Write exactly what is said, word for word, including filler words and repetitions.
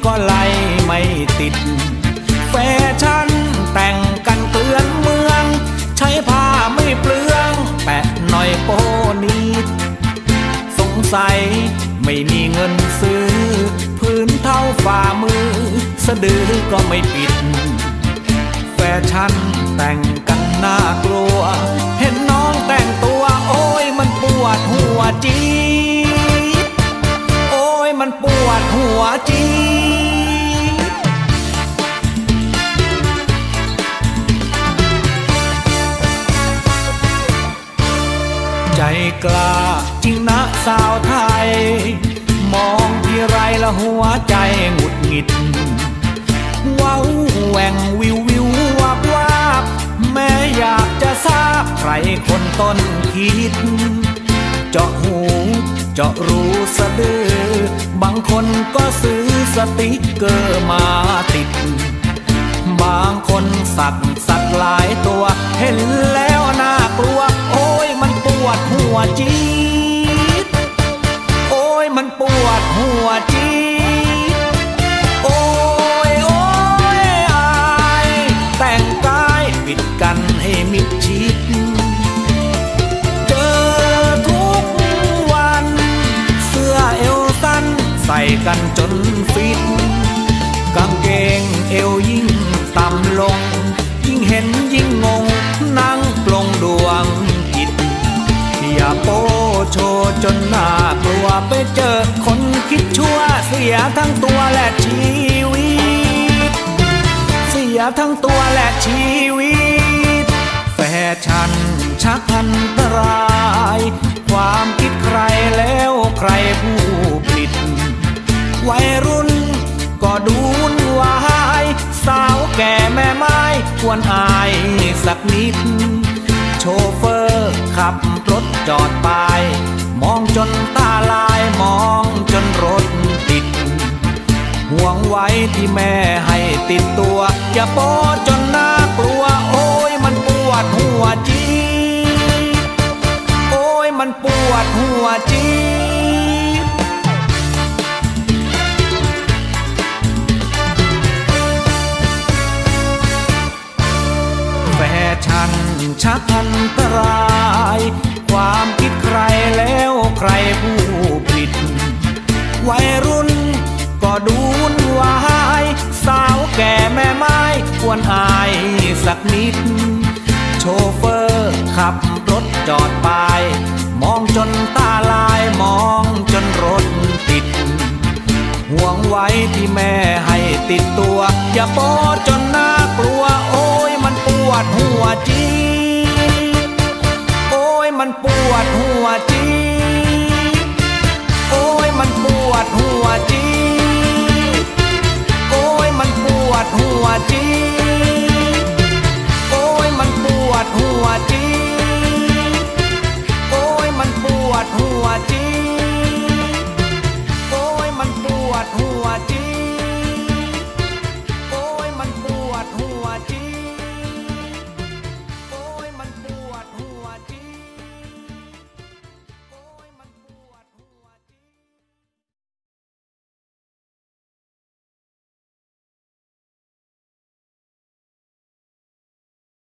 ก็ไล่ไม่ติดแฟชั่นแต่งกันเกลื่อนเมืองใช้ผ้าไม่เปลืองแปะหน่อยโปนิดสงสัยไม่มีเงินซื้อพื้นเท่าฝ่ามือสะดือก็ไม่ปิดแฟชั่นแต่งกันน่ากลัวเห็นน้องแต่งตัวโอ้ยมันปวดหัวจี๊ดโอ้ยมันปวดหัวจี๊ดใจกล้าจริงนะสาวไทยมองที่ไรละหัวใจหงุดหงิดว้าวแหว่งวิววิววับวับแม้อยากจะทราบใครคนต้นคิดเจาะหูเจาะรูสะดือบางคนก็ซื้อสติ๊กเกอร์มาติดบางคนสักสักหลายตัวเห็นแล้วน่ากลัวโอ้ยมันปวดหัวจี๊ดโอ้ยมันปวดหัวจี๊ดโอ้ยโอ้ยอายแต่งกายปิดกันให้มิดชิดเจอทุกวันเสื้อเอวสั้นใส่กันจนฟิตกางเกงเอวยิ่งต่ำลงยิ่งเห็นยิ่งงงนั่งปลงดวงจิตอย่าโป้โชว์จนน่ากลัวไปเจอคนคิดชั่วเสียทั้งตัวและชีวิตเสียทั้งตัวและชีวิตแฟชั่นชักอันตรายความคิดใครแล้วใครผู้ผลิตวัยรุ่นก็ดูวุ่นวายสาวแก่แม่ไม้ควรอายสักนิดโชเฟอร์ขับรถจอดไปมองจนตาลายมองจนรถติดห่วงไว้ที่แม่ให้ติดตัวอย่าโป๊จนน่ากลัวโอ้ยมันปวดหัวจี๊ดโอ้ยมันปวดหัวจี๊ดแฟชั่นชักอันตรายความคิดใครแล้วใครผู้ผลิตวัยรุ่นก็ดูวุ่นวายสาวแก่แม่ไม้ควรอายสักนิดโชเฟอร์ขับรถจอดไปมองจนตาลายมองจนรถติดห่วงไว้ที่แม่ให้ติดตัวอย่าโป๊จนน่ากลัวโอ้ยมันปวดหัวจี๊ดโอ้ยมันปวดหัวจี๊ด